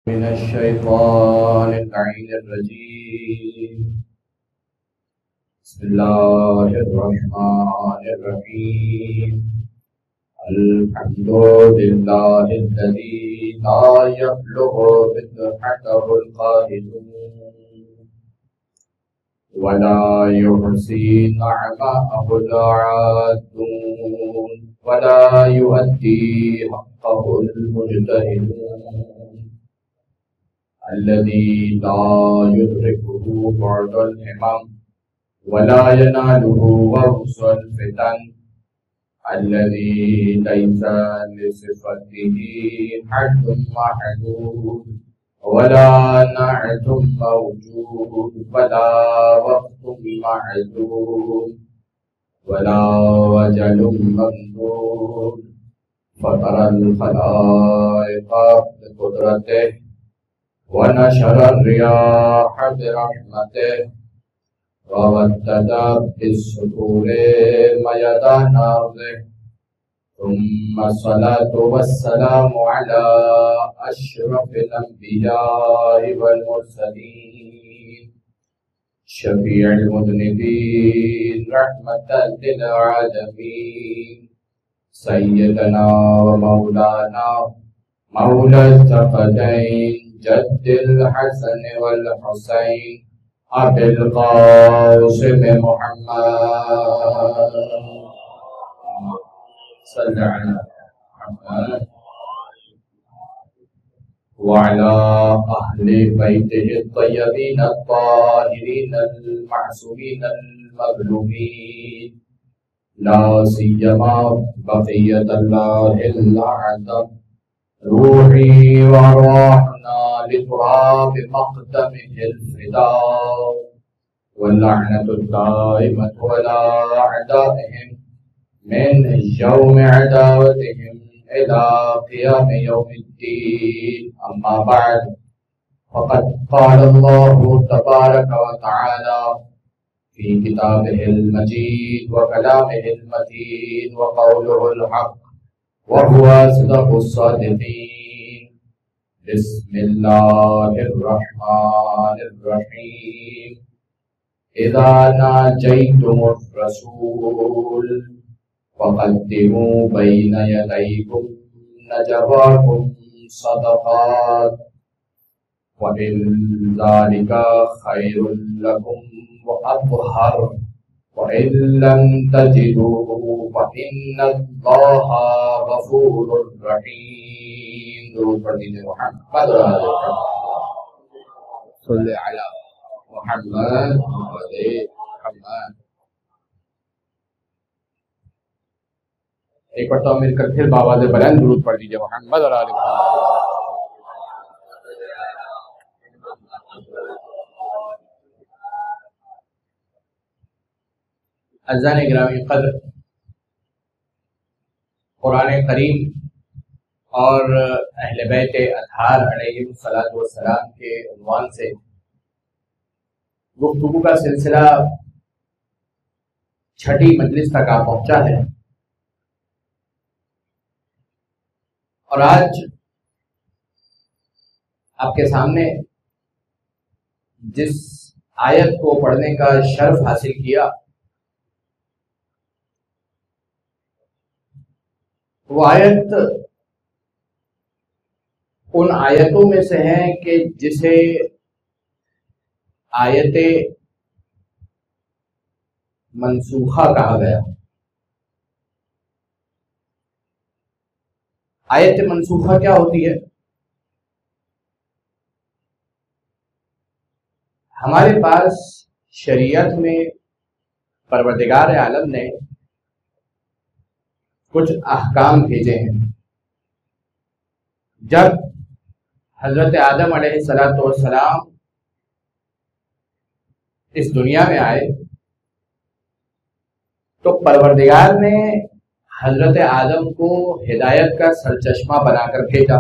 من الشيطان اللعين الرجيم. بسم الله الرحمن الرحيم. الحمد لله الذي لا يبلغ مدحته القائلون ولا يحصي نعماءه العادون ولا يؤدي حقه المجتهدون الذي لا يدركه بعد الهمم ولا يناله غوص الفتن الذي ليس لصفته حد محدود ولا نعت موجود ولا وقت معدود ولا وجل ممدود فطر الخلائق بقدرته ونشر الرياح برحمته وودد بالسطور ميدان أرضه ثم الصلاة والسلام على أشرف الأنبياء والمرسلين شفيع المذنبين رحمة للعالمين سيدنا ومولانا مولى الثقلين جد الحسن والحسين أبي القاسم محمد صلى على محمد وعلى أهل بيته الطيبين الطاهرين المعصومين المظلومين لا سيما بقية الله الأعظم روحي وأرواحنا لتراب مقدمه الفداء واللعنة الدائمة على أعدائهم من يوم عداوتهم إلى قيام يوم الدين. أما بعد فقد قال الله تبارك وتعالى في كتابه المجيد وكلامه المتين وقوله الحق وهو أصدق الصادقين. بسم الله الرحمن الرحيم. إذا ناجيتم الرسول فقدموا بين يديكم نجواكم صدقات وإن ذلك خير لكم وأطهر وإن لم تجدوا فإن الله غفور رحيم. درود پڑھ دیجیے محمد صلی علی محمد محمد. ایک مرتبہ مل کر پھر بآواز بلند درود پڑھ دیجیے محمد اور آل محمد. عزیزان گرامی قدر، قرآن کریم اور اہل بیت اطہار علیہم الصلاۃ والسلام کے عنوان سے گفتگو کا سلسلہ چھٹی مجلس تک آ پہنچا ہے، اور آج آپ کے سامنے جس آیت کو پڑھنے کا شرف حاصل کیا وہ آیت ان آیتوں میں سے ہیں کہ جسے آیت منسوخہ کہا گیا. آیت منسوخہ کیا ہوتی ہے؟ ہمارے پاس شریعت میں پروردگار عالم نے کچھ احکام بھیجے ہیں. جب حضرت آدم علیہ السلام اس دنیا میں آئے تو پروردگار نے حضرت آدم کو ہدایت کا سرچشمہ بنا کر بھیجا.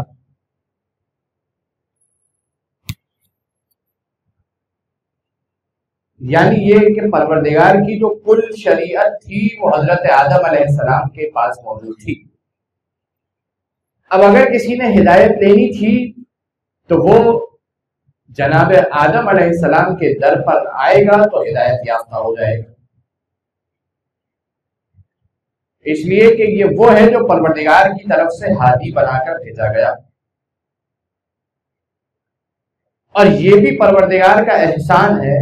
یعنی یہ کہ پروردگار کی جو کل شریعت تھی وہ حضرت آدم علیہ السلام کے پاس موجود تھی. اب اگر کسی نے ہدایت لینی تھی تو وہ جناب آدم علیہ السلام کے در پر آئے گا تو ہدایت یافتہ ہو جائے گا، اس لیے کہ یہ وہ ہے جو پروردگار کی طرف سے ہادی بنا کر بھیجا گیا، اور یہ بھی پروردگار کا احسان ہے،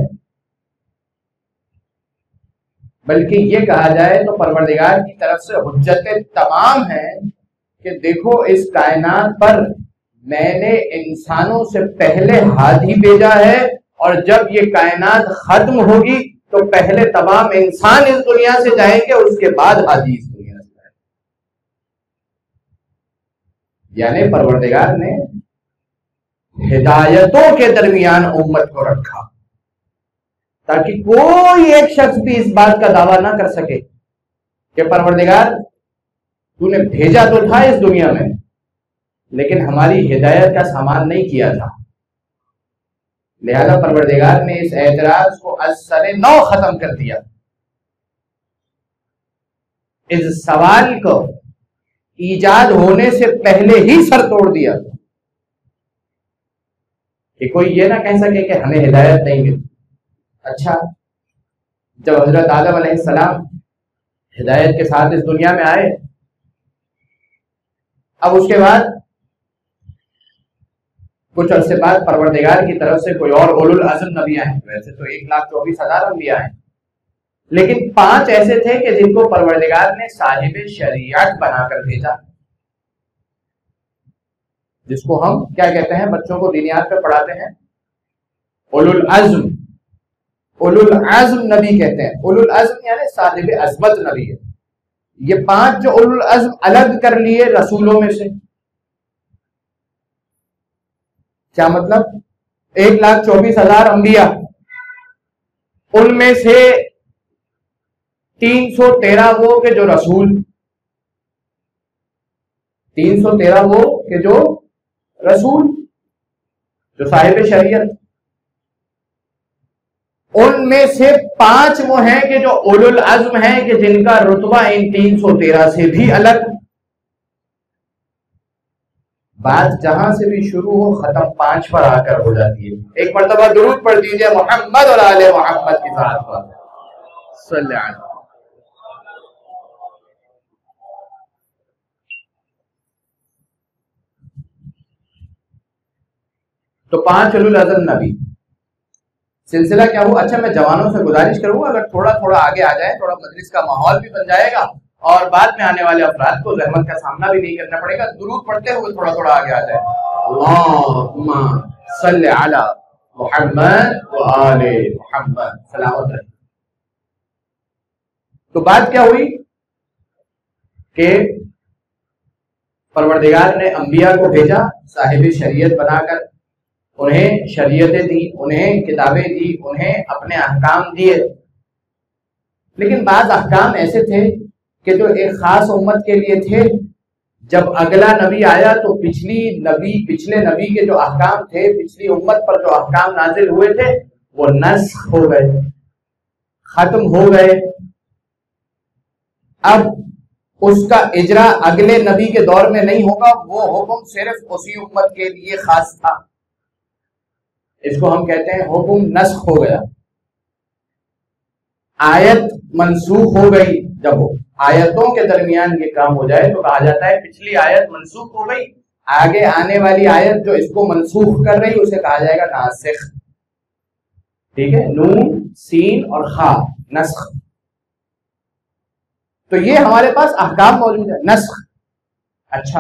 بلکہ یہ کہا جائے تو پروردگار کی طرف سے حجت تمام ہے کہ دیکھو اس کائنات پر میں نے انسانوں سے پہلے ہادی بھیجا ہے، اور جب یہ کائنات ختم ہوگی تو پہلے تمام انسان اس دنیا سے جائیں گے، اس کے بعد ہادی اس دنیا سے جائیں گے۔ یعنی پروردگار نے ہدایتوں کے درمیان امت کو رکھا تاکہ کوئی ایک شخص بھی اس بات کا دعویٰ نہ کر سکے کہ پروردگار تو نے بھیجا تو تھا اس دنیا میں لیکن ہماری ہدایت کا سامان نہیں کیا تھا۔ لہذا پروردگار نے اس اعتراض کو از سر نو ختم کر دیا، اس سوال کو ایجاد ہونے سے پہلے ہی سر توڑ دیا کہ کوئی یہ نہ کہہ سکے کہ ہمیں ہدایت نہیں ملی۔ اچھا، جب حضرت آدم علیہ السلام ہدایت کے ساتھ اس دنیا میں آئے، اب اس کے بعد کچھ عرصے بعد پروردگار کی طرف سے کوئی اور اولو العزم نبی آئے۔ ویسے تو 1,24,000 انبیاء ہیں، لیکن 5 ایسے تھے کہ جن کو پروردگار نے صاحب شریعت بنا کر بھیجا، جس کو ہم کیا کہتے ہیں، بچوں کو دینیات پہ پڑھاتے ہیں اولو العزم۔ اولو العزم نبی کہتے ہیں، اولو العزم یعنی صاحب عظمت نبی ہے۔ یہ 5 جو اولو العزم الگ کر لیے رسولوں میں سے، کیا مطلب؟ 1,24,000 انبیاء، ان میں سے 313 وہ کہ جو رسول، 313 وہ کہ جو رسول، جو صاحب شریعت، ان میں سے 5 وہ ہیں کہ جو اولو العزم ہیں کہ جن کا رتبہ ان 313 سے بھی الگ۔ بات جہاں سے بھی شروع ہو ختم 5 پر آ کر ہو جاتی ہے۔ ایک مرتبہ درود پڑھ دیجئے محمد اور آل محمد کی ذات پر صلی اللہ علیہ وسلم۔ تو 5 اولو العزم نبی، سلسلہ کیا ہوا؟ اچھا، میں جوانوں سے گزارش کروں گا اگر تھوڑا تھوڑا آگے آ جائیں، تھوڑا مجلس کا ماحول بھی بن جائے گا اور بعد میں آنے والے افراد کو زحمت کا سامنا بھی نہیں کرنا پڑے گا۔ درود پڑھتے ہوئے تھوڑا تھوڑا آگے آ جائیں۔ اللہم صلی علی محمد و آل محمد، سلامت رہے۔ تو بات کیا ہوئی کہ پروردگار نے انبیاء کو بھیجا صاحب شریعت بنا کر، انہیں شریعتیں دی، انہیں کتابیں دی، انہیں اپنے احکام دیے، لیکن بعض احکام ایسے تھے کہ جو ایک خاص امت کے لیے تھے۔ جب اگلا نبی آیا تو پچھلے نبی کے جو احکام تھے، پچھلی امت پر جو احکام نازل ہوئے تھے، وہ نسخ ہو گئے، ختم ہو گئے۔ اب اس کا اجرا اگلے نبی کے دور میں نہیں ہوگا، وہ حکم صرف اسی امت کے لیے خاص تھا۔ اس کو ہم کہتے ہیں حکم نسخ ہو گیا، آیت منسوخ ہو گئی۔ جب آیتوں کے درمیان یہ کام ہو جائے تو کہا جاتا ہے پچھلی آیت منسوخ ہو گئی، آگے آنے والی آیت جو اس کو منسوخ کر رہی اسے کہا جائے گا ناسخ۔ ٹھیک ہے، نون سین اور خا، نسخ۔ تو یہ ہمارے پاس احکام موجود ہے، نسخ۔ اچھا،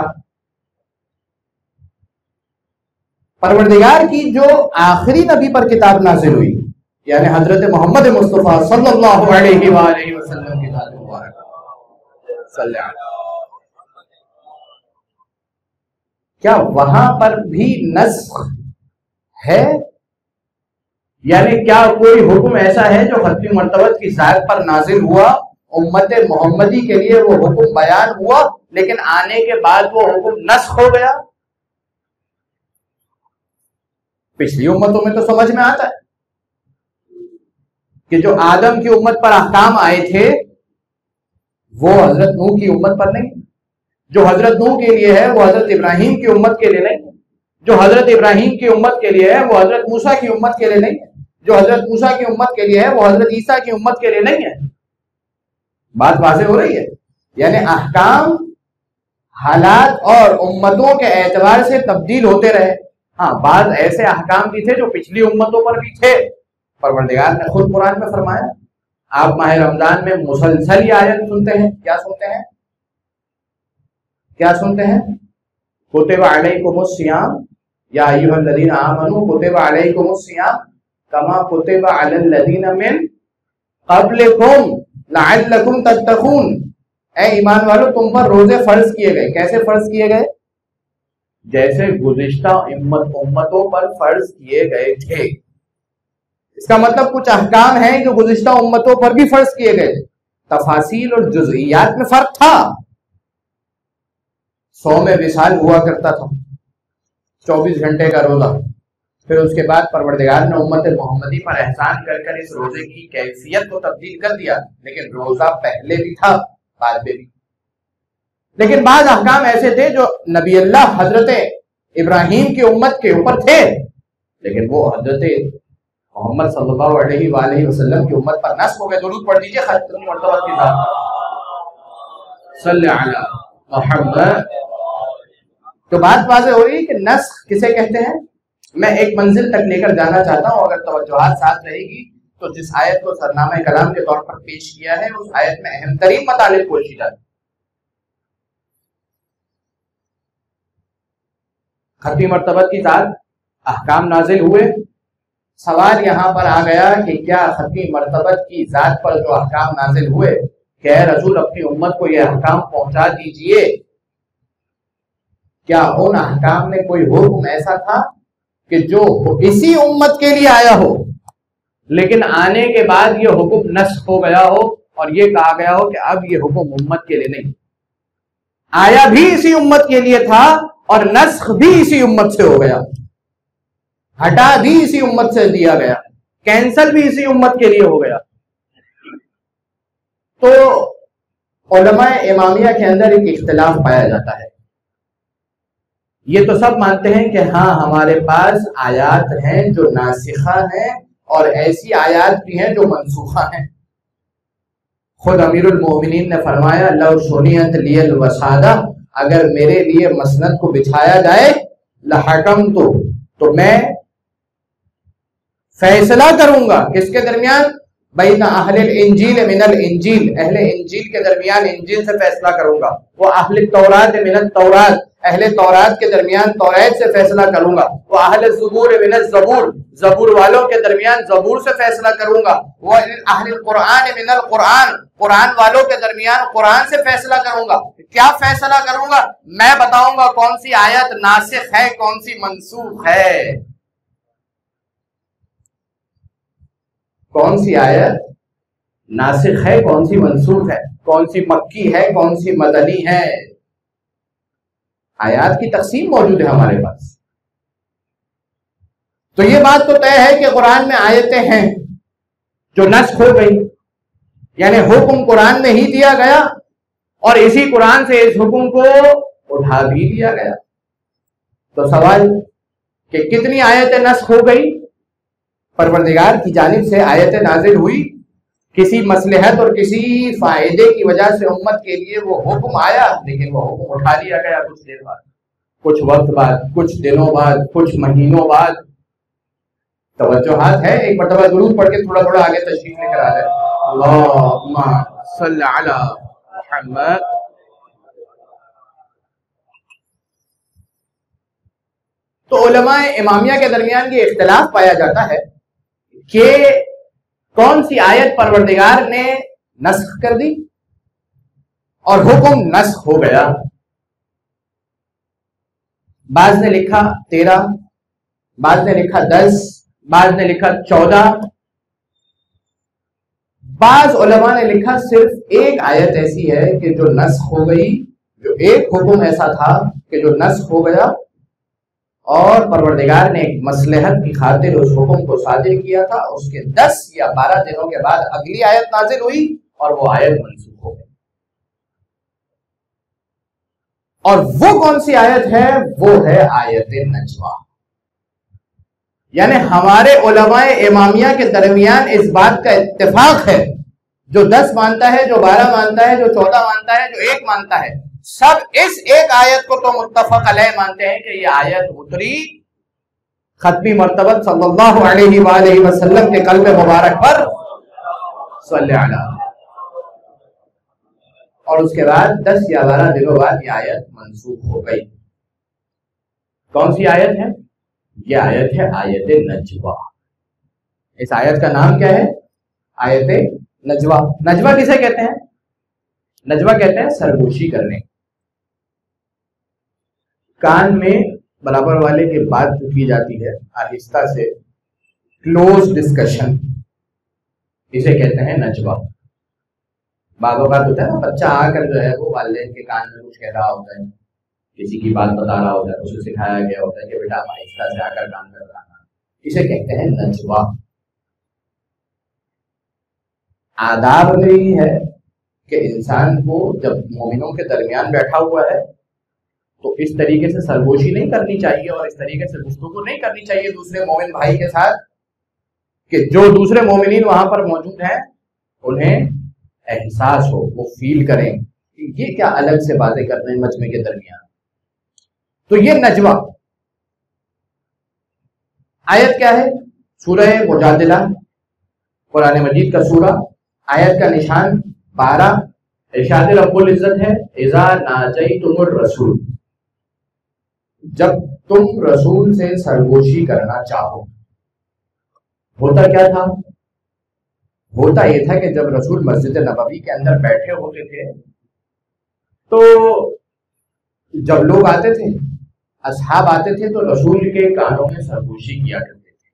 پروردگار کی جو آخری نبی پر کتاب نازل ہوئی یعنی حضرت محمد مصطفیٰ صلی اللہ علیہ وآلہ وسلم کی ذات مبارک صلی اللہ علیہ وسلم، کیا وہاں پر بھی نسخ ہے؟ یعنی کیا کوئی حکم ایسا ہے جو ختم مرتبت کی ذات پر نازل ہوا، امت محمدی کے لیے وہ حکم بیان ہوا لیکن آنے کے بعد وہ حکم نسخ ہو گیا؟ پچھلی امتوں میں تو سمجھ میں آتا ہے کہ جو آدم کی امت پر احکام آئے تھے وہ حضرت نوح کی امت پر نہیں، جو حضرت نوح کے لیے ہے وہ حضرت ابراہیم کی امت کے لیے نہیں، جو حضرت ابراہیم کی امت کے لیے ہے وہ حضرت موسیٰ کی امت کے لیے نہیں ہے، جو حضرت موسیٰ کی امت کے لیے ہے وہ حضرت عیسیٰ کی امت کے لیے نہیں ہے۔ بات واضح ہو رہی ہے؟ یعنی احکام حالات اور امتوں کے اعتبار سے تبدیل ہوتے رہے۔ ہاں بعض ایسے احکام بھی تھے جو پچھلی امتوں پر بھی تھے، پروردگار نے خود قرآن میں فرمایا۔ آپ ماہ رمضان میں مسلسل یہ آیت سنتے ہیں، کیا سنتے ہیں؟ کیا سنتے ہیں؟ کتب علیکم الصیام یا ایھا الذین آمنوا کتب علیکم الصیام کما کتب علی الذین من قبلکم لعلکم تتقون۔ اے ایمان والو تم پر روزے فرض کیے گئے، کیسے فرض کیے گئے؟ جیسے گزشتہ امتوں پر فرض کیے گئے تھے۔ اس کا مطلب کچھ احکام ہیں جو گزشتہ امتوں پر بھی فرض کیے گئے، تفاصیل اور جزئیات میں فرق تھا۔ صوم وصال ہوا کرتا تھا، 24 گھنٹے کا روزہ، پھر اس کے بعد پروردگار نے امت محمدی پر احسان کر کر اس روزے کی کیفیت کو تبدیل کر دیا، لیکن روزہ پہلے بھی تھا بعد میں بھی۔ لیکن بعض احکام ایسے تھے جو نبی اللہ حضرت ابراہیم کی امت کے اوپر تھے، لیکن وہ حضرت محمد صلی اللہ علیہ وآلہ وسلم کی امت پر نسخ ہو گئے۔ درود پڑھ دیجئے ختم مرتبہ کے ساتھ، صلی علی محمد۔ تو بات واضح ہو رہی ہے کہ نسخ کسے کہتے ہیں؟ میں ایک منزل تک لے کر جانا چاہتا ہوں، اگر توجہات ساتھ رہے گی تو جس آیت کو سرنامہ کلام کے طور پر پیش کیا ہے اس آیت میں اہم ترین مطالب پوشیدہ جاتے ہیں۔ ختمی مرتبہ کی ذات احکام نازل ہوئے، سوال یہاں پر آ گیا کہ کیا ختمی مرتبہ کی ذات پر جو احکام نازل ہوئے کہ اے رسول اپنی امت کو یہ احکام پہنچا دیجئے، کیا ان احکام میں کوئی حکم ایسا تھا کہ جو اسی امت کے لیے آیا ہو لیکن آنے کے بعد یہ حکم نسخ ہو گیا ہو اور یہ کہا گیا ہو کہ اب یہ حکم امت کے لیے نہیں؟ آیا بھی اسی امت کے لیے تھا اور نسخ بھی اسی امت سے ہو گیا، ہٹا بھی اسی امت سے دیا گیا، کینسل بھی اسی امت کے لیے ہو گیا۔ تو علماء امامیہ کے اندر ایک اختلاف پایا جاتا ہے۔ یہ تو سب مانتے ہیں کہ ہاں ہمارے پاس آیات ہیں جو ناسخہ ہیں اور ایسی آیات بھی ہیں جو منسوخہ ہیں۔ خود امیر المومنین نے فرمایا لو شنیعت لی الوسادہ، اگر میرے لیے مسند کو بچھایا جائے لحکمت، تو میں فیصلہ کروں گا کس کے درمیان؟ بین اہل الانجیل من الانجیل، اہل انجیل کے درمیان انجیل سے فیصلہ کروں گا، وہ اہل التورات من التورات، اہل تورات کے درمیان توریت سے فیصلہ کروں گا، وہ اہل الزبور من الزبور، زبور والوں کے درمیان زبور سے فیصلہ کروں گا، وہ اہل القرآن من القرآن، قرآن والوں کے درمیان قرآن سے فیصلہ کروں گا۔ کیا فیصلہ کروں گا؟ میں بتاؤں گا کون سی آیت ناسخ ہے کون سی منسوخ ہے، کون سی آیت ناسخ ہے کون سی منسوخ ہے، کون سی مکی ہے کون سی مدنی ہے۔ آیات کی تقسیم موجود ہے ہمارے پاس۔ تو یہ بات تو طے ہے کہ قرآن میں آیتیں ہیں جو نسخ ہو گئی، یعنی حکم قرآن میں ہی دیا گیا اور اسی قرآن سے اس حکم کو اٹھا بھی دیا گیا۔ تو سوال کہ کتنی آیتیں نسخ ہو گئی؟ پروردگار کی جانب سے آیتیں نازل ہوئی، کسی مصلحت اور کسی فائدے کی وجہ سے امت کے لیے وہ حکم آیا، لیکن وہ حکم اٹھا لیا گیا کچھ دیر بعد، کچھ وقت بعد، کچھ دنوں بعد، کچھ مہینوں بعد۔ توجہات ہے، ایک مرتبہ درود پڑھ کے تھوڑا تھوڑا آگے تشریف لے کر آ جائے۔ اللہم صلی علی محمد۔ تو علماء امامیہ کے درمیان یہ اختلاف پایا جاتا ہے کہ کون سی آیت پروردگار نے نسخ کر دی اور حکم نسخ ہو گیا۔ بعض نے لکھا 13، بعض نے لکھا 10، بعض نے لکھا 14، بعض علماء نے لکھا صرف ایک آیت ایسی ہے کہ جو نسخ ہو گئی، جو ایک حکم ایسا تھا کہ جو نسخ ہو گیا اور پروردگار نے ایک مصلحت کی خاطر اس حکم کو صادر کیا تھا، اس کے 10 یا 12 دنوں کے بعد اگلی آیت نازل ہوئی اور وہ آیت منسوخ ہو گئی۔ اور وہ کون سی آیت ہے؟ وہ ہے آیت نجوا. یعنی ہمارے علماء امامیہ کے درمیان اس بات کا اتفاق ہے، جو 10 مانتا ہے، جو 12 مانتا ہے، جو 14 مانتا ہے، جو 1 مانتا ہے، سب اس ایک آیت کو تو متفق علیہ مانتے ہیں کہ یہ آیت اتری ختمی مرتبہ صلی اللہ علیہ وآلہ وسلم کے قلب مبارک پر صلی اللہ، اور اس کے بعد 10 یا 12 دنوں بعد یہ آیت منسوخ ہو گئی. کون سی آیت ہے؟ یہ آیت ہے آیت نجوا. اس آیت کا نام کیا ہے؟ آیت نجوا. نجوا کسے کہتے ہیں؟ نجوا کہتے ہیں سرگوشی کرنے، کان میں برابر والے کے بات جو کی جاتی ہے آہستہ سے، کلوز ڈسکشن، اسے کہتے ہیں نجوا. بعض اوقات ہوتا ہے نا بچہ آ کر جو ہے وہ والدین کے کان میں کچھ کہہ رہا ہوتا ہے، کسی کی بات بتا رہا ہوتا ہے، اسے سکھایا گیا ہوتا ہے کہ بیٹا آہستہ سے آ کر کان میں بتانا، اسے کہتے ہیں نجوا. آداب میں یہ ہے کہ انسان کو جب مومنوں کے درمیان بیٹھا ہوا ہے تو اس طریقے سے سرگوشی نہیں کرنی چاہیے اور اس طریقے سے گفتگو نہیں کرنی چاہیے دوسرے مومن بھائی کے ساتھ کہ جو دوسرے مومنین وہاں پر موجود ہیں انہیں احساس ہو، وہ فیل کریں کہ یہ کیا الگ سے باتیں کرتے ہیں مجمع کے درمیان. تو یہ نجوا. آیت کیا ہے؟ سورہ مجادلہ، قرآن مجید کا سورہ. آیت کا نشان 12. ارشاد رب العزت ہے اذا ناجیتم الرسول، جب تم رسول سے سرگوشی کرنا چاہو. ہوتا کیا تھا؟ ہوتا یہ تھا کہ جب رسول مسجد نبوی کے اندر بیٹھے ہوتے تھے تو جب لوگ آتے تھے، اصحاب آتے تھے، تو رسول کے کانوں میں سرگوشی کیا کرتے تھے.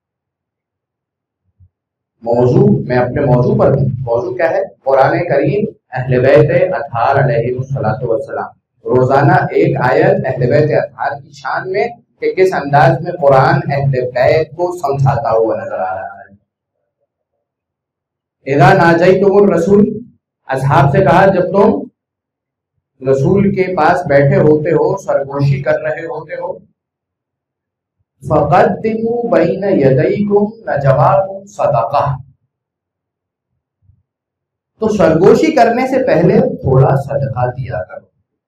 موضوع میں اپنے موضوع پر ہوں. موضوع کیا ہے؟ قرآن کریم اہل بیت اطہار علیہ السلام. روزانہ ایک آیت اہل بیت اطہار کی شان میں کہ کس انداز میں قرآن اہل بیت کو سمجھاتا ہوا نظر آ رہا ہے. اذا ناجیتم الرسول، اصحاب سے کہا جب تم رسول کے پاس بیٹھے ہوتے ہو، سرگوشی کر رہے ہوتے ہو، فقدموا بین یدیکم نجواکم صدقہ، تو سرگوشی کرنے سے پہلے تھوڑا صدقہ دیا کرو.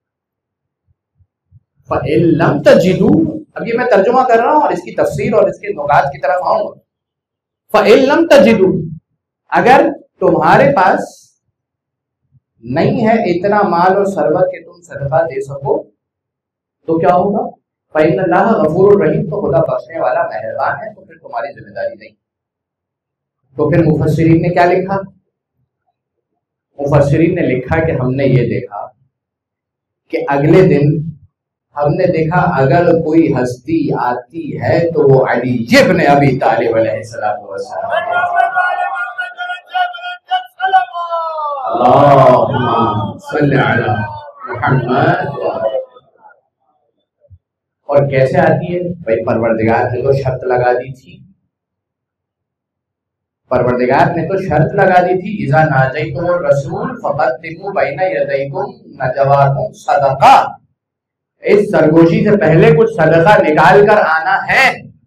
فإن لم تجدوا، اب یہ میں ترجمہ کر رہا ہوں اور اس کی تفسیر اور اس کے نکات کی طرف آؤں گا. فإن لم تجدوا، اگر تمہارے پاس نہیں ہے اتنا مال اور ثروت کہ تم صدقہ دے سکو تو کیا ہوگا؟ فإن اللہ غفور الرحیم، تو خدا بخشنے والا مہربان ہے، تو پھر تمہاری ذمہ داری نہیں. تو پھر مفسرین نے کیا لکھا؟ مفسرین نے لکھا کہ ہم نے یہ دیکھا کہ اگلے دن ہم نے دیکھا اگر کوئی ہستی آتی ہے تو وہ علی ابن ابی طالب علیہ السلام. اللہم صلی علی محمد. اور کیسے آتی ہے بھائی؟ پروردگار نے تو شرط لگا دی تھی، پروردگار نے تو شرط لگا دی تھی اذا ناجیتم الرسول فقدموا بین یدیکم نجواکم صدقہ. اس سرگوشی سے پہلے کچھ صدقہ نکال کر آنا ہے.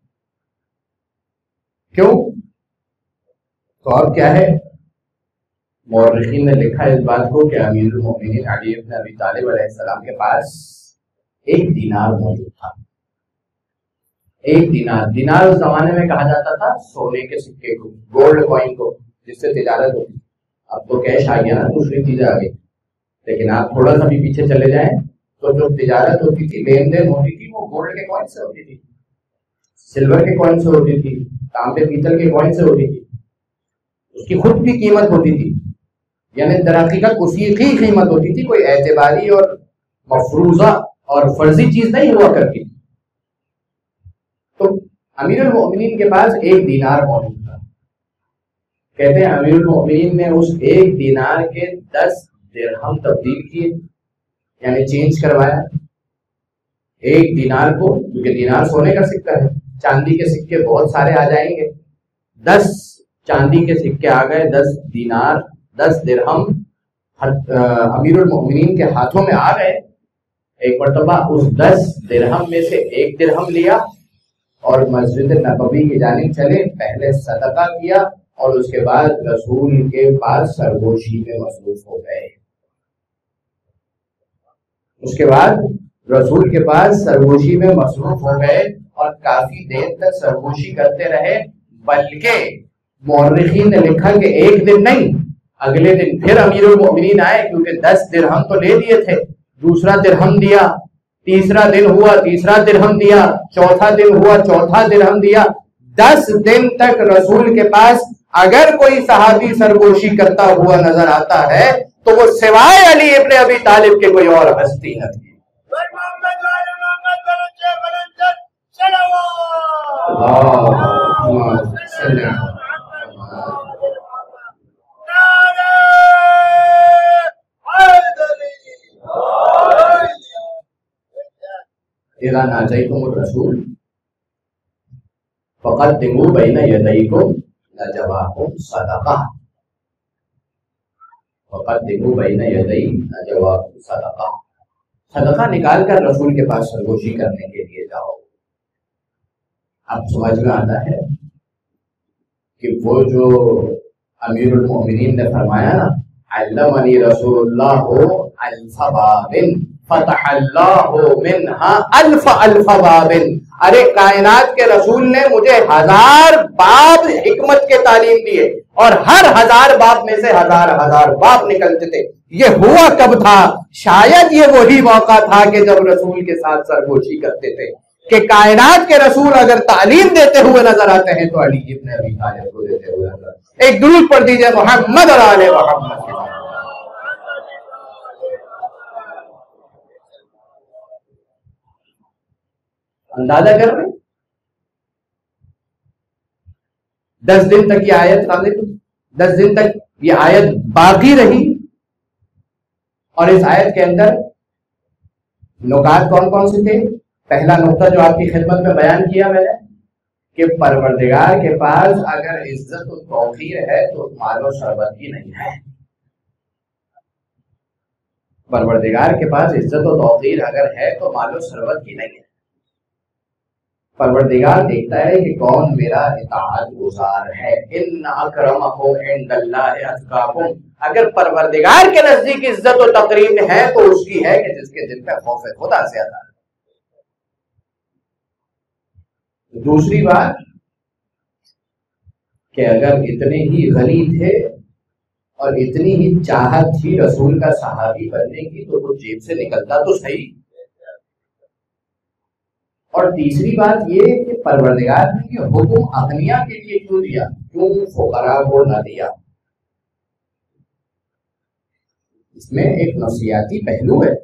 کیوں؟ تو اب کیا ہے؟ مورخین نے لکھا اس بات کو کہ امیر المومنین علی بن ابی طالب علیہ السلام کے پاس ایک دینار موجود تھا. ایک دینار اس زمانے میں کہا جاتا تھا سونے کے سکے کو، گولڈ کوائن کو، جس سے تجارت ہوتی. اب تو کیش آ گیا نا، دوسری چیزیں آ گئی، لیکن آپ تھوڑا سا بھی پیچھے چلے جائیں تو جو تجارت ہوتی تھی، لین دین ہوتی تھی، وہ گولڈ کے کوائن سے ہوتی تھی، سلور کے کوائن سے ہوتی تھی، تانبے پیتل کے کوائن سے ہوتی تھی. اس کی خود بھی قیمت ہوتی تھی، یعنی در حقیقت اسی کی قیمت ہوتی تھی، کوئی اعتباری اور مفروضہ اور فرضی چیز نہیں ہوا کرتی. تو امیر المؤمنین کے پاس ایک دینار موجود تھا. کہتے ہیں امیر المؤمنین نے اس ایک دینار کے 10 درہم تبدیل کیے، یعنی چینج کروایا. ایک دینار کو، کیونکہ دینار سونے کا سکہ ہے، چاندی کے سکے بہت سارے آ جائیں گے، 10 چاندی کے سکے آ گئے، 10 دینار، 10 درہم امیر المؤمنین کے ہاتھوں میں آ گئے. ایک مرتبہ اس 10 درہم میں سے 1 درہم لیا اور مسجد نبوی کی جانب چلے، پہلے صدقہ کیا اور اس کے بعد رسول کے پاس سرگوشی میں مصروف ہو گئے۔ اس کے بعد رسول کے پاس سرگوشی میں مصروف ہو گئے اور کافی دیر تک سرگوشی کرتے رہے، بلکہ مورخین نے لکھا کہ ایک دن نہیں، اگلے دن پھر امیر المؤمنین آئے، کیونکہ 10 درہم تو لے لیے تھے، دوسرا درہم دیا، تیسرا دن ہوا تیسرا درہم دیا، چوتھا دن ہوا چوتھا درہم دیا، 10 دن تک رسول کے پاس اگر کوئی صحابی سرگوشی کرتا ہوا نظر آتا ہے تو وہ سوائے علی ابن ابی طالب کے کوئی اور ہستی نہ تھی۔ اذا ناجیتم الرسول فقدموا بین یدیکم نجواکم صدقہ، فقدموا بین یدی نجواکم صدقہ، صدقہ نکال کر رسول کے پاس سرگوشی کرنے کے لیے جاؤ۔ اب سمجھ میں آتا ہے کہ وہ جو امیر المؤمنین نے فرمایا نا، علمنی رسول اللہ الف باب فتح اللہ منہا الف الف باب، ارے کائنات کے رسول نے مجھے 1000 باب حکمت کے تعلیم دیے اور ہر 1000 باب میں سے 1000 باب نکلتے تھے۔ یہ ہوا کب تھا؟ شاید یہ وہی موقع تھا کہ جب رسول کے ساتھ سرگوشی کرتے تھے، کہ کائنات کے رسول اگر تعلیم دیتے ہوئے نظر آتے ہیں تو علی ابن ابی طالب کو دیتے ہوئے نظر آتے ہیں۔ ایک درود پڑھ دیجئے محمد اور آل محمد۔ اندازہ کر رہے 10 دن تک یہ آیت نازل ہوئی، 10 دن تک یہ آیت باقی رہی، اور اس آیت کے اندر نکات کون کون سے تھے؟ پہلا نقطہ جو آپ کی خدمت میں بیان کیا میں نے کہ پروردگار کے پاس اگر عزت و توقیر ہے تو مال و ثروت کی نہیں ہے۔ پروردگار کے پاس عزت و توقیر اگر ہے تو مال و ثروت کی نہیں ہے۔ پروردگار دیکھتا ہے کہ کون میرا اطاعت گزار ہے۔ ان اکرمکم عند اللہ اتقاکم، اگر پروردگار کے نزدیک عزت و تکریم ہے تو اس کی ہے کہ جس کے دل میں خوف خدا زیادہ ہے۔ دوسری بات کہ اگر اتنے ہی غنی تھے اور اتنی ہی چاہت تھی رسول کا صحابی بننے کی تو وہ جیب سے نکلتا تو صحیح۔ اور تیسری بات یہ کہ پروردگار نے یہ حکم اغنیاء کے لیے کیوں دیا، کیوں فقراء کو نہ دیا؟ اس میں ایک نفسیاتی پہلو ہے۔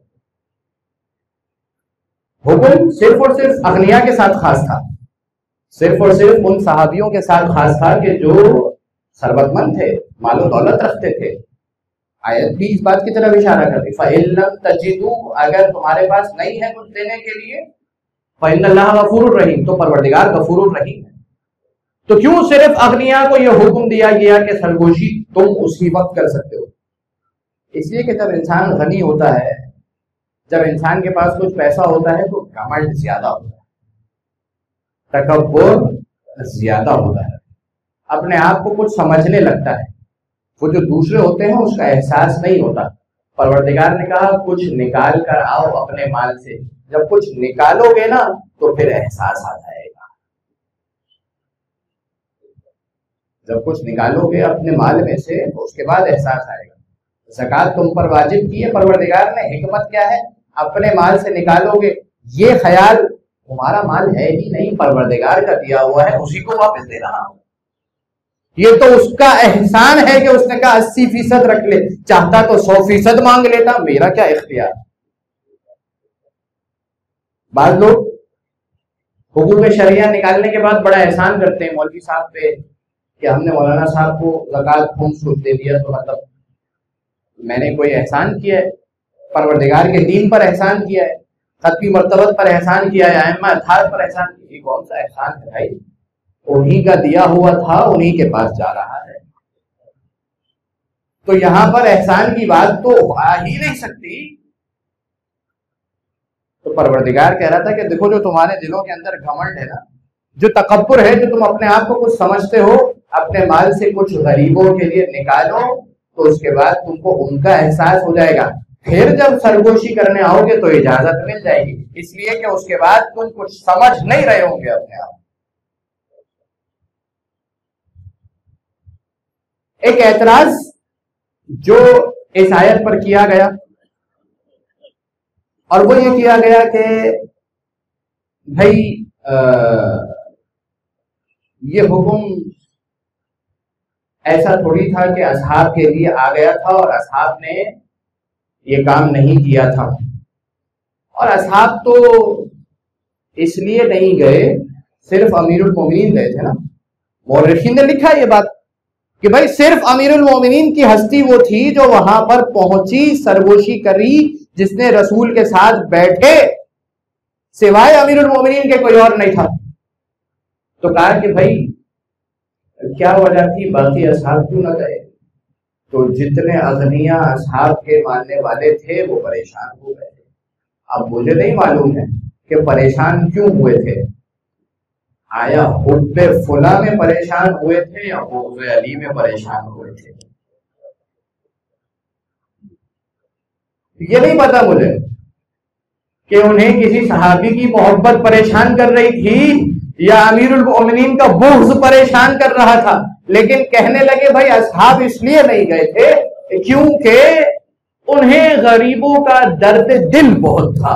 حکم صرف اور صرف اغنیاء کے ساتھ خاص تھا، صرف اور صرف ان صحابیوں کے ساتھ خاص تھا کہ جو ثروت مند تھے، مال و دولت رکھتے تھے۔ آیت بھی اس بات کی طرف اشارہ کرتی، فَإِن لَّمْ تَجِدُوا، اگر تمہارے پاس نہیں ہے کچھ دینے کے لیے، فَإِنَّ اللَّهَ غَفُورٌ رَحِيمٌ، تو پروردگار غفور الرحیم ہے۔ تو کیوں صرف اغنیاء کو یہ حکم دیا گیا کہ سرگوشی تم اسی وقت کر سکتے ہو؟ اس لیے کہ جب انسان غنی ہوتا ہے، جب انسان کے پاس کچھ پیسہ ہوتا ہے تو گھمنڈ زیادہ ہوتا ہے، تکبر زیادہ ہوتا ہے، اپنے آپ کو کچھ سمجھنے لگتا ہے۔ وہ جو دوسرے ہوتے ہیں اس کا احساس نہیں ہوتا۔ پروردگار نے کہا کچھ نکال کر آؤ اپنے مال سے، جب کچھ نکالو گے نا تو پھر احساس آ جائے گا۔ جب کچھ نکالو گے اپنے مال میں سے تو اس کے بعد احساس آئے گا۔ زکوٰۃ تم پر واجب کی ہے، پروردگار نے، حکمت کیا ہے؟ اپنے مال سے نکالو گے، یہ خیال تمہارا مال ہے ہی نہیں، پروردگار کا دیا ہوا ہے، اسی کو واپس دے رہا ہوں۔ یہ تو اس کا احسان ہے کہ اس نے کہا 80% رکھ لے، چاہتا تو 100% مانگ لیتا، میرا کیا اختیار۔ بعض لوگ حقوق شرعیہ نکالنے کے بعد بڑا احسان کرتے ہیں مولوی صاحب پہ کہ ہم نے مولانا صاحب کو زکوٰۃ خمس کچھ دے دیا تو مطلب میں نے کوئی احسان کیا ہے، پروردگار کے دین پر احسان کیا ہے، ختمی مرتبت پر احسان کیا ہے، ائمہ اطہار پر احسان کیا۔ یہ کون سا احسان ہے بھائی؟ انہی کا دیا ہوا تھا، انہی کے پاس جا رہا ہے۔ تو یہاں پر احسان کی بات تو آ ہی نہیں سکتی۔ تو پروردگار کہہ رہا تھا کہ دیکھو جو تمہارے دلوں کے اندر گھمنڈ ہے نا، جو تکبر ہے، جو تم اپنے آپ کو کچھ سمجھتے ہو، اپنے مال سے کچھ غریبوں کے لیے نکالو تو اس کے بعد تم کو ان کا احساس ہو جائے گا، پھر جب سرگوشی کرنے آؤ گے تو اجازت مل جائے گی، اس لیے کہ اس کے بعد تم کچھ سمجھ نہیں رہے ہوں گے اپنے آپ۔ ایک اعتراض جو اس آیت پر کیا گیا، اور وہ یہ کیا گیا کہ بھائی یہ حکم ایسا تھوڑی تھا کہ اصحاب کے لیے آ گیا تھا اور اصحاب نے یہ کام نہیں کیا تھا، اور اصحاب تو اس لیے نہیں گئے، صرف امیر المومنین گئے تھے نا۔ مورخین نے لکھا یہ بات کہ بھائی صرف امیر المومنین کی ہستی وہ تھی جو وہاں پر پہنچی، سرگوشی کری، جس نے رسول کے ساتھ بیٹھے، سوائے امیر المومنین کے کوئی اور نہیں تھا۔ تو کہا کہ بھائی کیا وجہ تھی باقی اصحاب کیوں نہ گئے؟ تو جتنے اغنیاء اصحاب کے ماننے والے تھے وہ پریشان ہو گئے تھے۔ اب مجھے نہیں معلوم ہے کہ پریشان کیوں ہوئے تھے، آیا حب فلاں میں پریشان ہوئے تھے یا بغض علی میں پریشان ہوئے تھے، یہ نہیں پتا مجھے کہ انہیں کسی صحابی کی محبت پریشان کر رہی تھی یا امیر المومنین کا بغض پریشان کر رہا تھا، لیکن کہنے لگے بھائی اصحاب اس لیے نہیں گئے تھے کیونکہ انہیں غریبوں کا درد دل بہت تھا،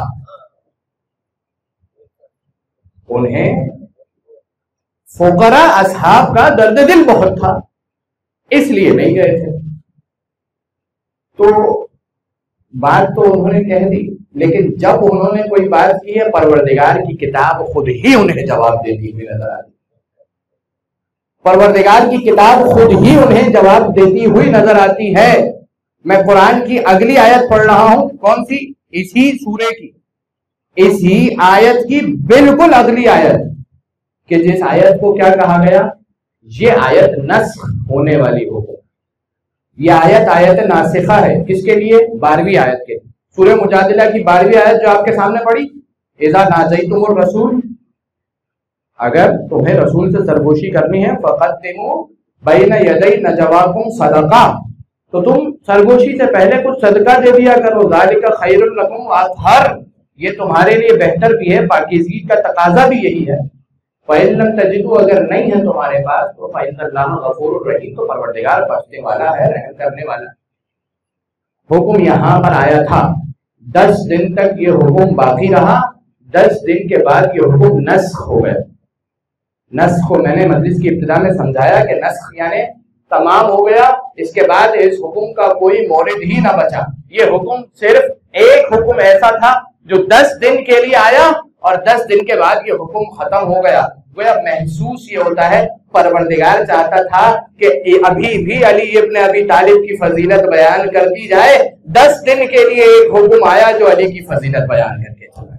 انہیں فقراء اصحاب کا درد دل بہت تھا، اس لیے نہیں گئے تھے۔ تو بات تو انہوں نے کہہ دی، لیکن جب انہوں نے کوئی بات کی ہے پروردگار کی کتاب خود ہی انہیں جواب دیتی ہوئی نظر آتی، پروردگار کی کتاب خود ہی انہیں جواب دیتی ہوئی نظر آتی ہے۔ میں قرآن کی اگلی آیت پڑھ رہا ہوں، کون سی؟ اسی سورے کی، اسی آیت کی بالکل اگلی آیت، کہ جس آیت کو کیا کہا گیا، یہ آیت نسخ ہونے والی ہو، یہ آیت آیت ناسخہ ہے، کس کے لیے؟ 12ویں آیت کے، سورہ مجادلہ کی 12ویں آیت جو آپ کے سامنے پڑھی، اذا ناجیتم الرسول، اگر تمہیں رسول سے سرگوشی کرنی ہے، فقدموا بین یدی نجواکم صدقہ، تو تم سرگوشی سے پہلے کچھ صدقہ دے دیا کرو، ذالک خیر لکم واطہر، یہ تمہارے لیے بہتر بھی ہے، پاکیزگی کا تقاضا بھی یہی ہے۔ فَإِن لَمْ تَجِدُوا، اگر نہیں ہے تمہارے پاس تو فَإِنَّ اللَّهَ غَفُورٌ رَحِيمٌ، تو پروردگار بخشنے والا ہے، رحم کرنے والا ہے۔ حکم یہاں پر آیا تھا، 10 دن تک یہ حکم باقی رہا، 10 دن کے بعد یہ حکم نسخ ہو گیا۔ نسخ کو میں نے مجلس کی ابتدا میں سمجھایا کہ نسخ یعنی تمام ہو گیا، اس کے بعد اس حکم کا کوئی مورد ہی نہ بچا، یہ حکم صرف ایک حکم ایسا تھا جو 10 دن کے لیے آیا اور 10 دن کے بعد یہ حکم ختم ہو گیا۔ گویا محسوس یہ ہوتا ہے پروردگار چاہتا تھا کہ ابھی بھی علی ابن ابی طالب کی فضیلت بیان کر دی جائے، 10 دن کے لیے ایک حکم آیا جو علی کی فضیلت بیان کر کے چلا۔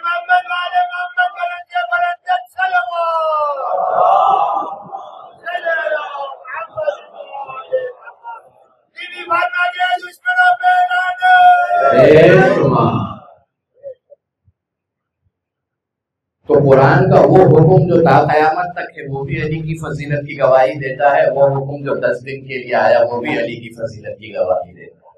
تو قرآن کا وہ حکم جو تا قیامت تک ہے وہ بھی علی کی فضیلت کی گواہی دیتا ہے، وہ حکم جو 10 دن کے لیے آیا وہ بھی علی کی فضیلت کی گواہی دیتا ہے۔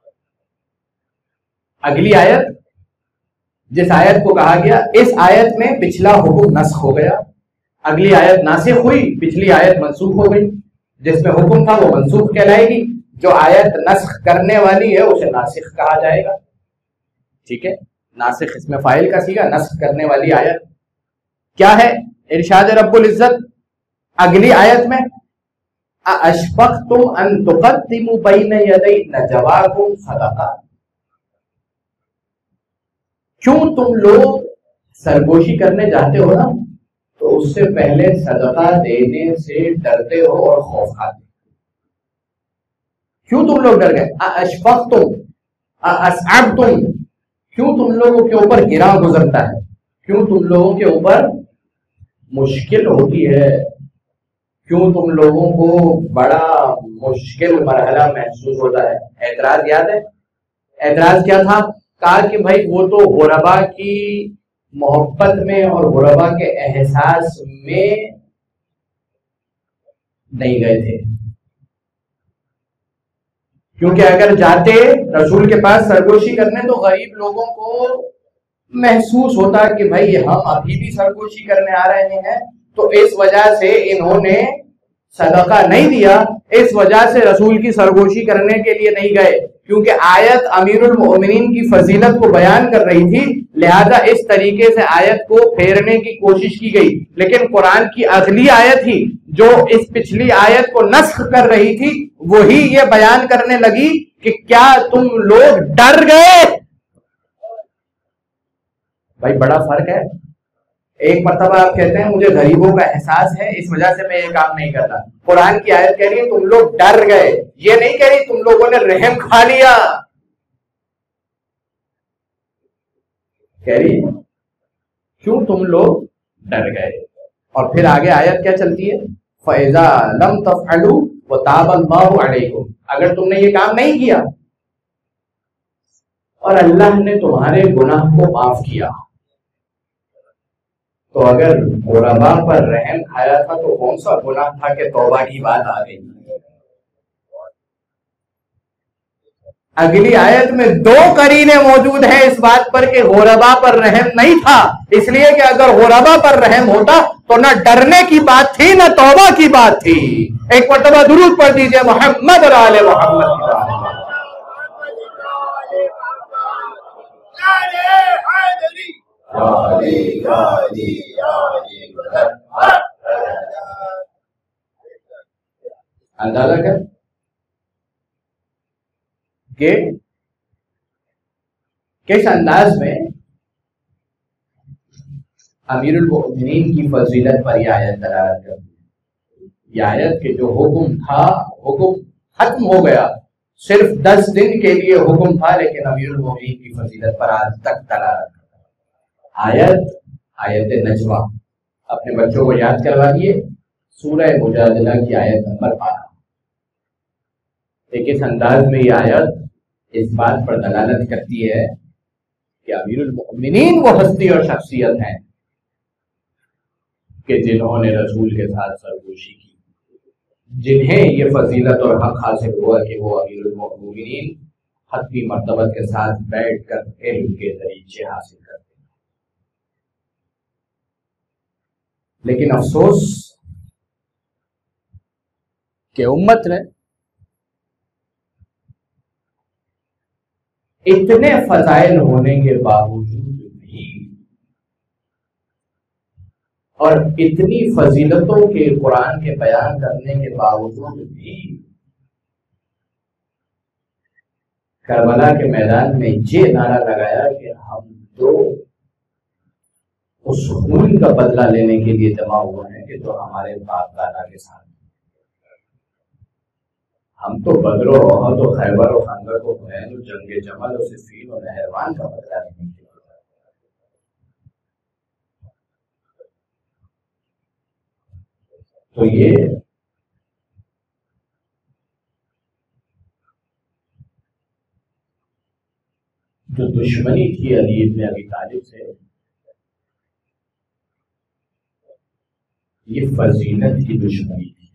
اگلی آیت، جس آیت کو کہا گیا، اس آیت میں پچھلا حکم نسخ ہو گیا، اگلی آیت ناسخ ہوئی، پچھلی آیت منسوخ ہو گئی، جس میں حکم تھا وہ منسوخ کہلائے گی، جو آیت نسخ کرنے والی ہے اسے ناسخ کہا جائے گا۔ ٹھیک ہے، ناسخ اس میں فاعل کا صیغہ، نسخ کرنے والی آیت کیا ہے؟ ارشاد رب العزت اگلی آیت میں، اَأَشْفَقْتُمْ أَن تُقَدِّمُوا بَيْنَ يَدَيْ نَجْوَاكُمْ صَدَقَةً، کیوں تم لوگ سرگوشی کرنے جاتے ہو نا تو اس سے پہلے صدقہ دینے سے ڈرتے ہو اور خوف کھاتے ہو، کیوں تم لوگ ڈر گئے؟ اَأَشْفَقْتُمْ أَأَسْعَبْتُمْ، کیوں تم لوگوں کے اوپر گراں گزرتا ہے، کیوں تم لوگوں کے اوپر مشکل ہوتی ہے، کیوں تم لوگوں کو بڑا مشکل مرحلہ محسوس ہوتا ہے۔ اعتراض یاد ہے؟ اعتراض کیا تھا کہا کہ بھائی وہ تو غربا کی محبت میں اور غربا کے احساس میں نہیں گئے تھے، کیونکہ اگر جاتے رسول کے پاس سرگوشی کرنے تو غریب لوگوں کو محسوس ہوتا کہ بھائی ہم ابھی بھی سرگوشی کرنے آ رہے ہیں، تو اس وجہ سے انہوں نے صدقہ نہیں دیا، اس وجہ سے رسول کی سرگوشی کرنے کے لیے نہیں گئے، کیونکہ آیت امیر المؤمنین کی فضیلت کو بیان کر رہی تھی، لہذا اس طریقے سے آیت کو پھیرنے کی کوشش کی گئی۔ لیکن قرآن کی اگلی آیت ہی جو اس پچھلی آیت کو نسخ کر رہی تھی، وہی یہ بیان کرنے لگی کہ کیا تم لوگ ڈر گئے؟ بھائی بڑا فرق ہے۔ ایک مرتبہ آپ کہتے ہیں مجھے غریبوں کا احساس ہے اس وجہ سے میں یہ کام نہیں کرتا، قرآن کی آیت کہہ رہی ہے تم لوگ ڈر گئے، یہ نہیں کہہ رہی تم لوگوں نے رحم کھا لیا، کہہ رہی کیوں تم لوگ ڈر گئے۔ اور پھر آگے آیت کیا چلتی ہے؟ فَإِذَا لَمْ تَفْعَلُوا وَتَابَ اللَّهُ عَلَيْكُمْ، اگر تم نے یہ کام نہیں کیا اور اللہ نے تمہارے گناہ کو معاف کیا، تو اگر غربا پر رحم کھایا تھا تو کون سا گناہ تھا کہ توبہ کی بات آ گئی؟ اگلی آیت میں دو قرینے موجود ہیں اس بات پر کہ غربا پر رحم نہیں تھا، اس لیے کہ اگر غربا پر رحم ہوتا تو نہ ڈرنے کی بات تھی نہ توبہ کی بات تھی۔ ایک مرتبہ درود پڑھ دیجئے محمد اور آل محمد۔ اندازہ کر کہ کس انداز میں امیر المؤمنین کی فضیلت پر یہ آیت دلالت کرتی ہے۔ یہ آیت کے جو حکم تھا، حکم ختم ہو گیا، صرف 10 دن کے لیے حکم تھا، لیکن امیر المؤمنین کی فضیلت پر آج تک دلالت کرتا ہے۔ آیت نجوہ اپنے بچوں کو یاد کروا دیے، سورہ مجادلہ کی آیت نمبر 12۔ ایک اس انداز میں یہ آیت اس بات پر دلالت کرتی ہے کہ امیر المؤمنین وہ ہستی اور شخصیت ہیں کہ جنہوں نے رسول کے ساتھ سرگوشی کی، جنہیں یہ فضیلت اور حق حاصل ہوا کہ وہ امیر المؤمنین حتمی مرتبہ کے ساتھ بیٹھ کر علم کے دریچے حاصل کرتے ہیں۔ لیکن افسوس کہ امت نے اتنے فضائل ہونے کے باوجود بھی اور اتنی فضیلتوں کے قرآن کے بیان کرنے کے باوجود بھی کربلا کے میدان میں یہ نعرہ لگایا کہ ہم تو اس خون کا بدلہ لینے کے لیے جمع ہوئے ہیں کہ جو ہمارے باپ دادا کے ساتھ، ہم تو بدر و احد و خیبر و خندق و حنین و جنگ جمل و صفین و نہروان کا بدلہ لینے کے لیے۔ تو یہ جو دشمنی تھی علی ابن ابی طالب سے، یہ فضیلت کی دشمنی تھی،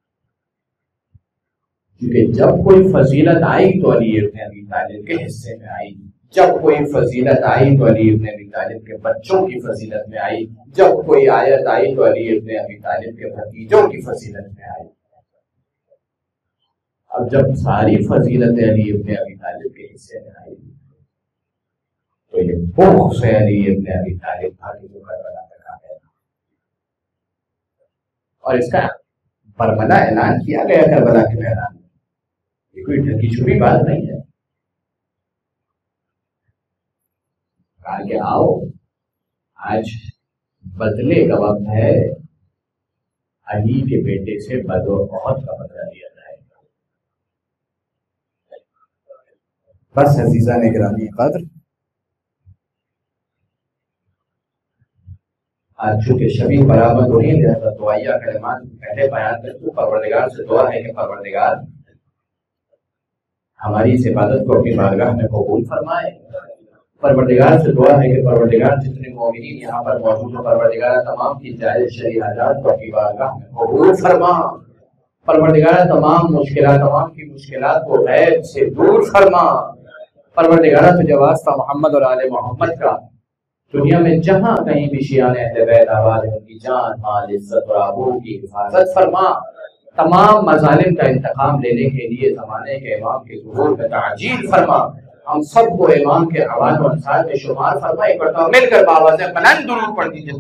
کیونکہ جب کوئی فضیلت آئی تو علی ابن ابی طالب کے حصے میں آئی، جب کوئی فضیلت آئی تو علی ابن ابی طالب کے بچوں کی فضیلت میں آئی، جب کوئی آیت آئی تو علی ابن ابی طالب کے بھتیجوں کی فضیلت میں آئی۔ اب جب ساری فضیلت علی ابن ابی طالب کے حصے میں آئی تو یہ بغض سے علی ابن ابی طالب تھا کہ جو کربلا تک آ گیا، اور اس کا برملا اعلان کیا گیا کربلا کے میدان میں، یہ کوئی ڈھکی چھپی بات نہیں ہے۔ کہا کہ آؤ آج بدلے کا وقت ہے، علی کے بیٹے سے بدر و احد کا بدلہ لیا جائے گا۔ بس عزیزان گرامی قدر، آج چونکہ شبی برآمد ہو رہی ہے، لہذا دعائیہ کلمات پہلے بیان کرتے، پروردگار سے دعا ہے کہ پروردگار ہماری اس عبادت کو اپنی بارگاہ میں قبول فرمائے، پروردگار سے دعا ہے کہ پروردگار جتنے مومنین یہاں پر موجود ہیں، پروردگار تمام کی جائز شرعی حاجات کو اپنی بارگاہ میں قبول فرما، پروردگار تمام کی مشکلات کو غیب سے دور فرما، پروردگار تجھے واسطہ محمد اور آل محمد کا دنیا میں جہاں کہیں بھی شیعان اہل بیت آباد ہے ان کی جان مال عزت اور آبرو کی حفاظت فرما، تمام مظالم کا انتقام لینے کے لیے زمانے کے امام کے ظہور میں تعجیل فرما، ہم سب کو امام کے اوان و انصار میں شمار فرما۔ ایک مرتبہ مل کر بآواز بلند درود پڑھ دیجیے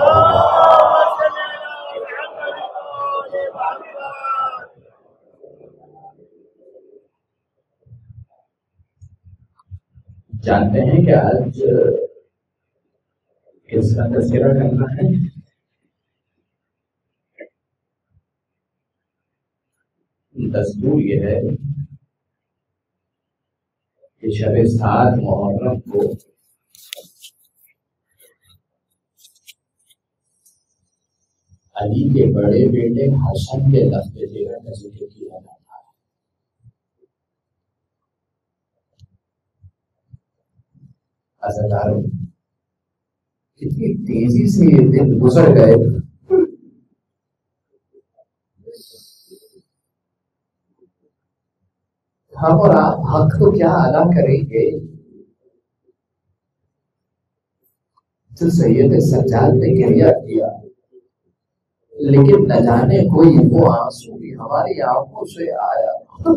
جانتے ہیں کہ آج کس کا تذکرہ کرنا ہے؟ دستور یہ ہے کہ شب 7 محرم کو علی کے بڑے بیٹے حسن کے لفظ جگر کا ذکر کیا جاتا ہے۔ عزیزانو، کتنی تیزی سے یہ دن گزر گئے، ہم اور آپ حق تو کیا ادا کریں گے جو سید سجاد نے گریہ کیا، لیکن نہ جانے کوئی وہ آنسو بھی ہماری آنکھوں سے آیا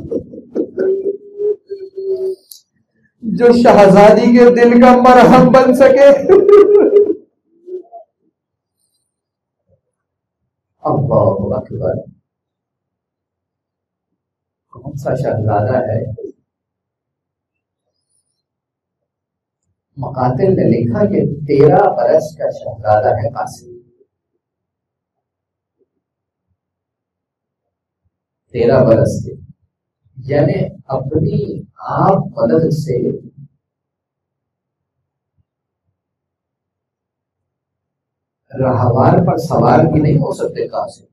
جو شہزادی کے دل کا مرہم بن سکے۔ اللہ اکبر، کون سا شہزادہ ہے؟ مقاتل نے لکھا کہ 13 برس کا شہزادہ ہے قاسم، 13 برس کے، یعنی اپنی آپ مدد سے راہوار پر سوار بھی نہیں ہو سکتے قاسم،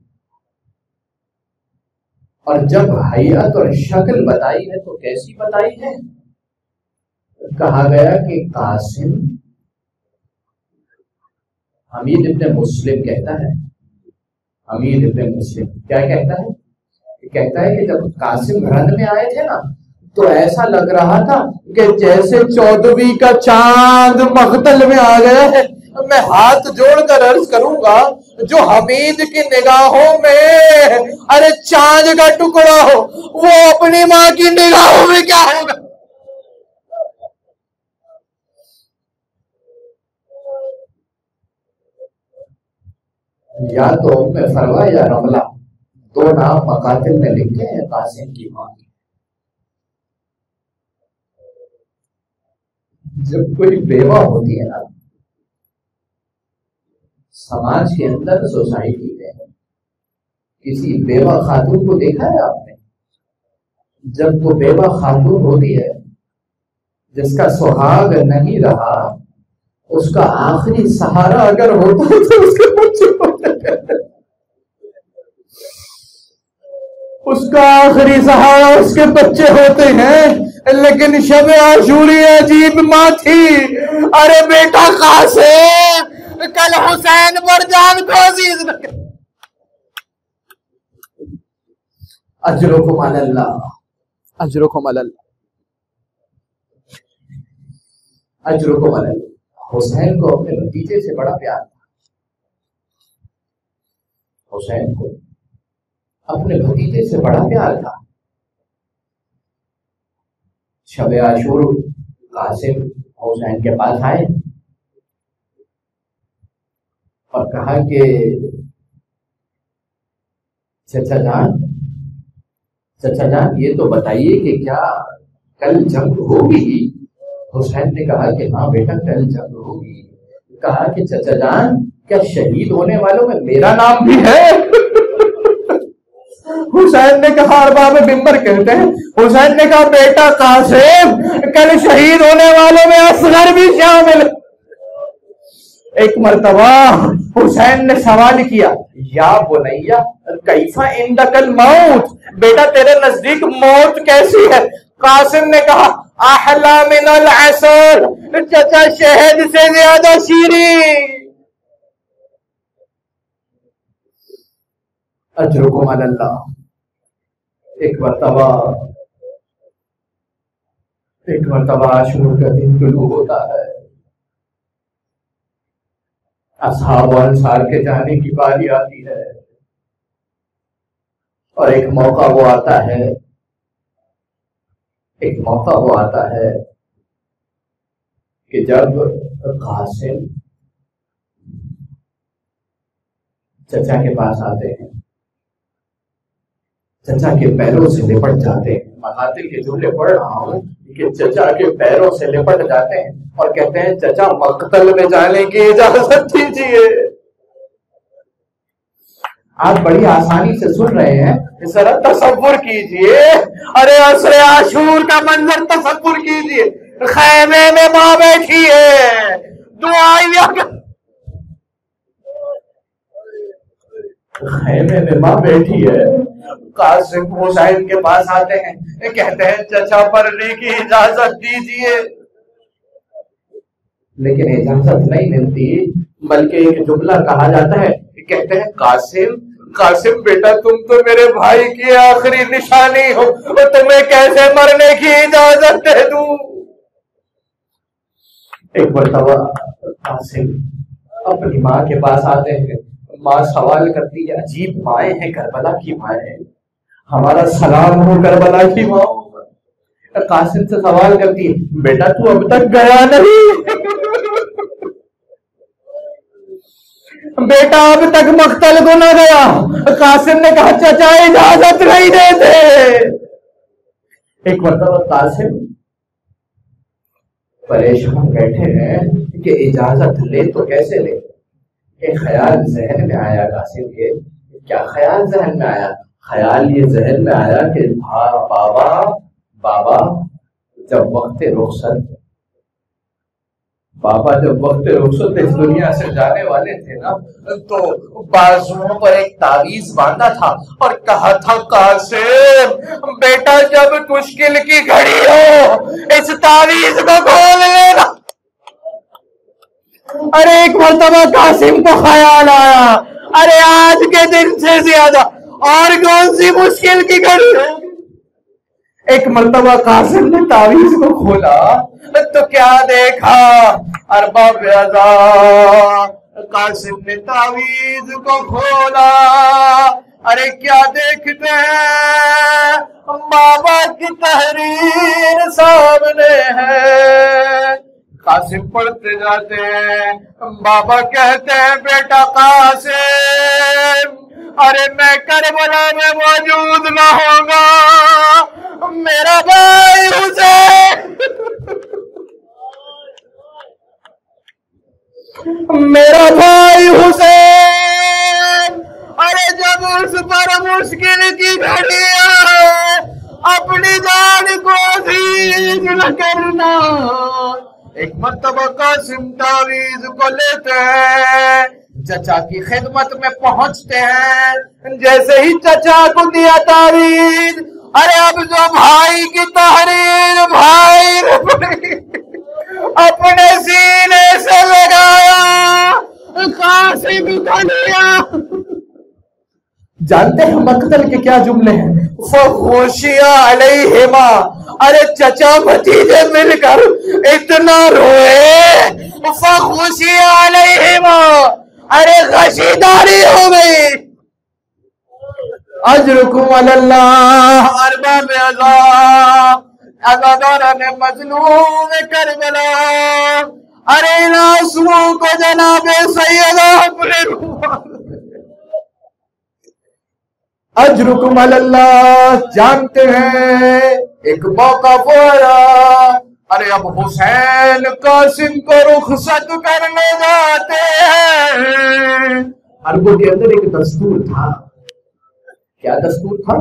اور جب حیات اور شکل بتائی ہے تو کیسی بتائی ہے؟ کہا گیا کہ قاسم، حمید ابن مسلم کہتا ہے، حمید ابن مسلم کیا کہتا ہے؟ کہتا ہے کہ جب قاسم رن میں آئے تھے نا تو ایسا لگ رہا تھا کہ جیسے 14ویں کا چاند مقتل میں آ گیا ہے۔ میں ہاتھ جوڑ کر عرض کروں گا جو حمید کی نگاہوں میں ارے چاند کا ٹکڑا ہو وہ اپنی ماں کی نگاہوں میں کیا ہوگا؟ یا تو ام فروا یا رملہ، 2 نام مقاتل میں لکھے ہیں قاسم کی ماں۔ جب کوئی بیوہ ہوتی ہے نا سماج کے اندر، سوسائٹی میں، کسی بیوہ خاتون کو دیکھا ہے آپ نے؟ جب وہ بیوہ خاتون ہوتی ہے جس کا سہاگ نہیں رہا، اس کا آخری سہارا اگر ہوتا ہے تو اس کے بچے ہوتے ہیں، اس کا آخری سہارا اس کے بچے ہوتے ہیں۔ لیکن شب عاشوری عجیب ماں تھی، ارے بیٹا قاسم کل حسین پر جان کو عزیز نہ کر، اجرکم علی اللہ، اجرکم علی اللہ، اجرکم علی اللہ۔ حسین کو اپنے بھتیجے سے بڑا پیار تھا، حسین کو اپنے بھتیجے سے بڑا پیار تھا۔ شب عاشور قاسم حسین کے پاس آئے اور کہا کہ چچا جان یہ تو بتائیے کہ کیا کل جنگ ہوگی؟ حسین نے کہا کہ ہاں بیٹا کل جنگ ہوگی۔ کہا کہ چچا جان کیا شہید ہونے والوں میں میرا نام بھی ہے؟ حسین نے کہا، ارباب ممبر کہتے ہیں، حسین نے کہا بیٹا قاسم کل شہید ہونے والوں میں اصغر بھی شامل۔ ایک مرتبہ حسین نے سوال کیا، یا بنیا کیف عندک الموت، بیٹا تیرے نزدیک موت کیسی ہے؟ قاسم نے کہا، احلا من العسل، چچا شہد سے زیادہ شیریں. اجرکم علی اللہ. ایک مرتبہ عاشور کا دن طلوع ہوتا ہے، اصحاب و انصار کے جانے کی باری آتی ہے، اور ایک موقع وہ آتا ہے کہ جب قاسم چچا کے پاس آتے ہیں، چچا کے پیروں سے لپٹ جاتے ہیں. مقاتل کے جملے پڑھ رہا ہوں کہ چچا کے پیروں سے لپٹ جاتے ہیں اور کہتے ہیں چچا مقتل میں جانے کی اجازت دیجیے. آپ بڑی آسانی سے سن رہے ہیں، ذرا تصور کیجئے، ارے عصر عاشور کا منظر تصور کیجئے. خیمے میں ماں بیٹھی ہے، خیمے میں ماں بیٹھی ہے. قاسم حسین کے پاس آتے ہیں، کہتے ہیں چچا پڑھنے کی اجازت دیجئے. لیکن اجازت نہیں ملتی، بلکہ ایک جملہ کہا جاتا ہے، کہتے ہیں قاسم بیٹا تم تو میرے بھائی کی آخری نشانی ہو، تمہیں کیسے مرنے کی اجازت دے دوں. ایک مرتبہ قاسم اپنی ماں کے پاس آتے ہیں، ماں سوال کرتی ہے، عجیب مائیں ہیں، کربلا کی مائیں، ہمارا سلام ہو کربلا کی ماں. قاسم سے سوال کرتی ہے، بیٹا تو اب تک گیا نہیں، بیٹا اب تک مقتل کو نہ گیا. قاسم نے کہا چچا اجازت نہیں دیتے. ایک مرتبہ قاسم پریشان بیٹھے ہیں کہ اجازت لے تو کیسے لے. ایک خیال ذہن میں آیا قاسم کے. کیا خیال ذہن میں آیا؟ خیال یہ ذہن میں آیا کہ بابا جب وقت رخصت اس دنیا سے جانے والے تھے نا، تو بازوؤں پر ایک تعویذ باندھا تھا اور کہا تھا قاسم بیٹا جب مشکل کی گھڑی ہو اس تعویذ کو کھول لینا. ارے ایک مرتبہ قاسم کو خیال آیا، ارے آج کے دن سے زیادہ اور کون سی مشکل کی گھڑی ہے. ایک مرتبہ قاسم نے تعویذ کو کھولا تو کیا دیکھا، ارباب اعضا. قاسم نے تعویذ کو کھولا، ارے کیا دیکھتے ہیں، بابا کی تحریر سامنے ہے. قاسم پڑھتے جاتے ہیں، بابا کہتے ہیں بیٹا قاسم ارے میں کربلا میں موجود نہ ہوں گا، میرا بھائی حسین ارے جب اس پر مشکل کی گھڑی آئے اپنی جان کو عزیز نہ کرنا. ایک مرتبہ قاسم تعویذ کو لیتے ہیں، چچا کی خدمت میں پہنچتے ہیں. جیسے ہی چچا کو دیا تعویذ، ارے اب جو بھائی کی تحریر بھائی نے اپنے سینے سے لگایا، قاسم کو لیا. جانتے ہیں مقتل کے کیا جملے ہیں؟ فَخُشِيَ عَلَيْهِمَا. ارے چچا بھتیجے مل کر اتنا روئے، فَخُشِيَ عَلَيْهِمَا. ارے غشیداری ہو گئی. اجرکم علی اللہ ارباب اعضا. عزاداران مظلوم کربلا، ارے ان آنسوؤں کو جناب سیدہ اپنے روح. اجرکم علی اللہ. جانتے ہیں ایک موقع وہ آیا، ارے اب حسین قاسم کو رخصت کرنے جاتے ہیں. عربوں کے اندر ایک دستور تھا. کیا دستور تھا؟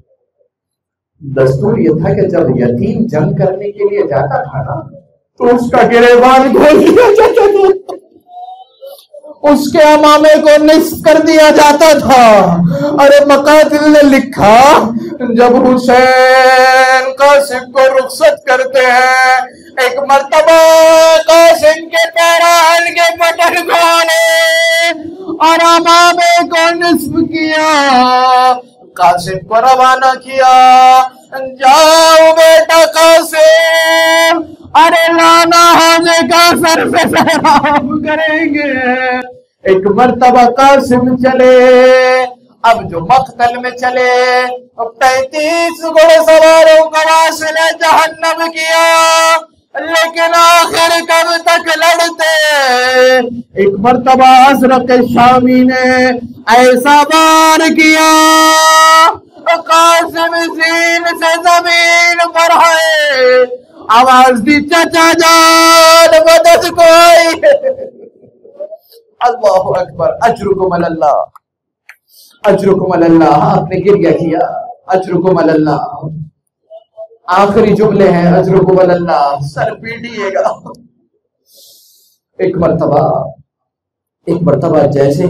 دستور یہ تھا کہ جب یتیم جنگ کرنے کے لیے جاتا تھا نا، تو اس کا گریبان کھول دیا جاتا تھا، اس کے امامے کو نصف کر دیا جاتا تھا۔ ارے مقاتل نے لکھا جب حسین قاسم کو رخصت کرتے ہیں، ایک مرتبہ قاسم کے پیران کے بٹن کھولے اور امامے کو نصف کیا، قاسم کو روانہ کیا، جاؤ بیٹا قاسم، ارے لانا ہونے کا سر سے سیراب کریں گے۔ ایک مرتبہ قاسم چلے، اب جو مقتل میں چلے 35 گھوڑے سواروں کا واصلہ جہنم کیا، لیکن آخر کب تک لڑتے؟ ایک مرتبہ ازرق شامی نے ایسا وار کیا، قاسم زین سے زمین پر ہے، آواز دی چچا جان مدد کو آئی۔ اللہ اکبر، اجرکم اللہ، اجرکم اللہ۔ آپ نے گریہ کیا، اجرکم اللہ۔ آخری جملے ہیں، اجرکم اللہ، سر پیٹیے گا۔ ایک مرتبہ جیسے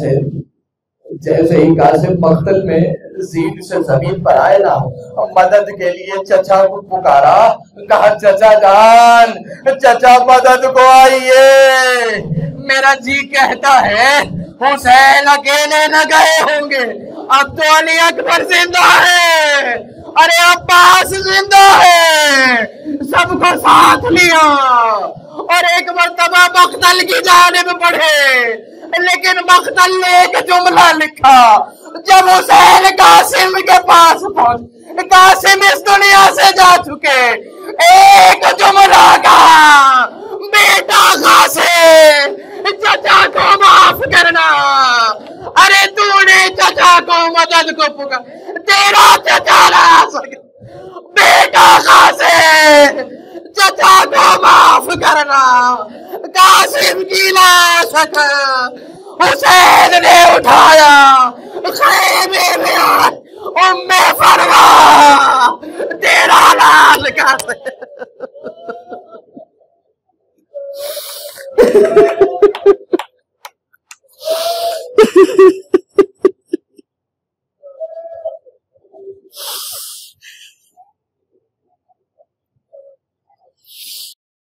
ہی قاسم مقتل میں زین سے زمین پر آئے نا، مدد کے لیے چچا کو پکارا، کہا چچا جان، چچا مدد کو آئیے، میرا جی کہتا ہے حسین اکیلے نہ گئے ہوں گے، اب تو علی اکبر زندہ ہے، ارے عباس زندہ ہے، سب کو ساتھ لیا اور ایک مرتبہ مقتل کی جانب بڑھے، لیکن مقتل نے ایک جملہ لکھا جب حسین قاسم کے پاس پہنچ، قاسم اس دنیا سے جا چکے، ایک جملہ کہا، بیٹا قاسم چچا کو معاف کرنا، ارے تو نے چچا کو مدد کو پکارا، تیرا چچا نہ آ سکتا، بیٹا قاسم چچا کو معاف کرنا۔ قاسم کی لاش حسین نے اٹھایا، خیمے میں ام فرما تیرا لال قاسم